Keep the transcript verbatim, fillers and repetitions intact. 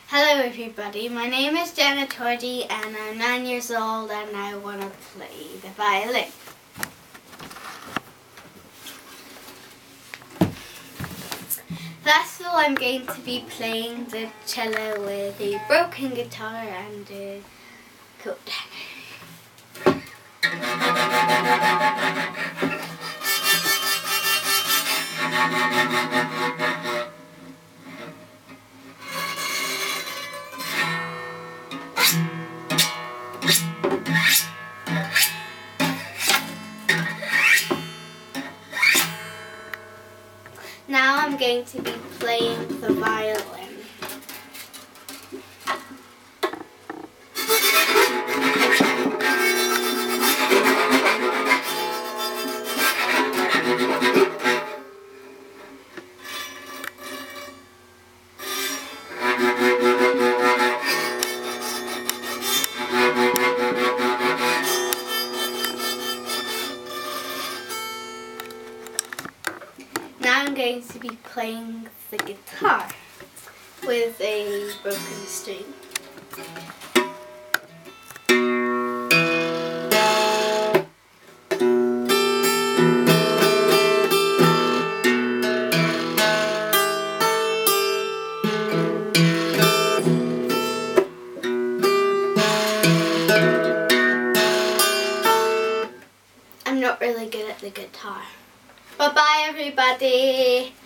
Hello everybody, my name is Jenna Tordy and I'm nine years old and I want to play the violin. First of all, I'm going to be playing the cello with a broken guitar and a chord. Now I'm going to be playing the violin. Now I'm going to be playing the guitar with a broken string. I'm not really good at the guitar. Bye bye everybody!